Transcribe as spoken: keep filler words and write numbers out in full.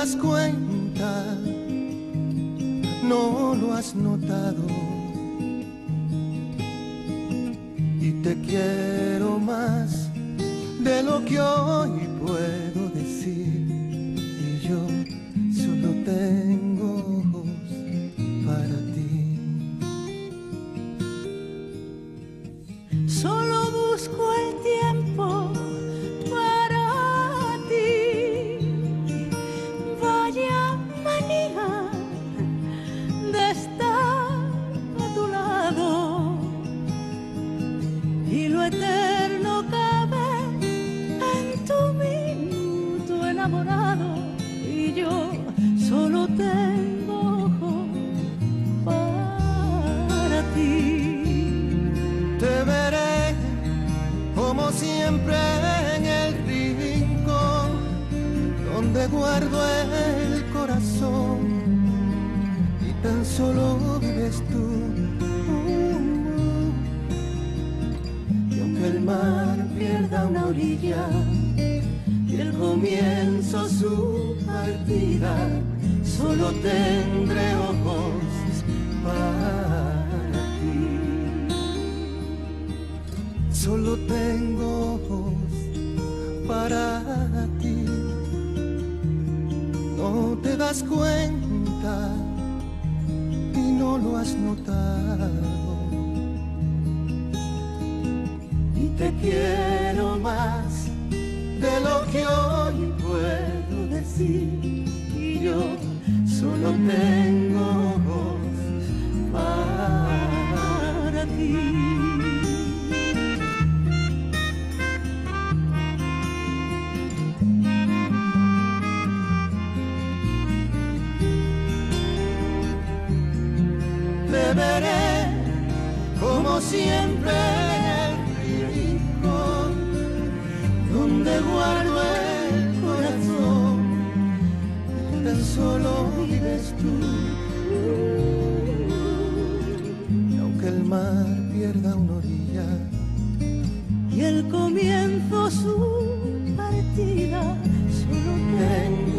das cuenta, no lo has notado. Y te quiero más de lo que hoy puedo decir. Y yo solo tengo ojos para ti. Solo busco el tiempo para ti. Vaya manía de estar a tu lado, y lo eterno cabe en tu minuto enamorado. Y yo solo tengo ojos para ti. Te veré como siempre en el rincón donde guardo el corazón, y tan solo vives tú. Y aunque el mar pierda una orilla y el comienzo su partida, solo tendré ojos para ti. Solo tengo ojos para ti. No te das cuenta y no lo has notado. Y te quiero más de lo que hoy puedo decir. Y yo solo tengo ojos para ti. Te veré como siempre en el rincón donde guardo el corazón, tan solo vives tú. Y aunque el mar pierda una orilla Y el comienzo su partida, solo tengo